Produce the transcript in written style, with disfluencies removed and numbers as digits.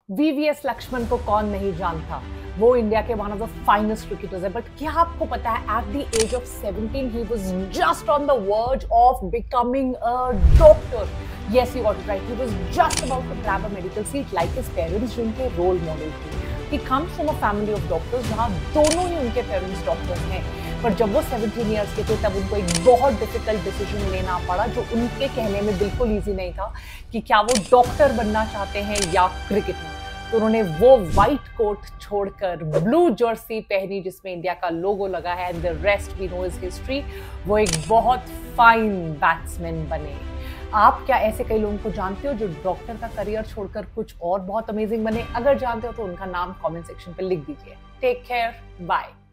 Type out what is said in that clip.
VVS Lakshman को कौन नहीं जानता। वो इंडिया के one of the finest cricketers है। बट क्या आपको पता है, at the age of 17 he was just on the verge of becoming a doctor. Yes, you got it right. He was just about to grab a medical seat like his parents, जिनके role model थे। He comes from a family of doctors, जहां दोनों ही उनके parents doctors हैं। पर जब वो 17 years के थे, तब उनको एक बहुत डिफिकल्ट डिसीजन लेना पड़ा, जो उनके कहने में बिल्कुल ईजी नहीं था, कि क्या वो डॉक्टर बनना चाहते हैं या क्रिकेटर। तो उन्होंने वो व्हाइट कोट छोड़कर ब्लू जर्सी पहनी, जिसमें इंडिया का लोगो लगा है, and the rest we know is history. वो एक बहुत फाइन बैट्समैन बने। आप क्या ऐसे कई लोगों को जानते हो जो डॉक्टर का करियर छोड़कर कुछ और बहुत अमेजिंग बने? अगर जानते हो तो उनका नाम कमेंट सेक्शन पे लिख दीजिए। Take care, bye.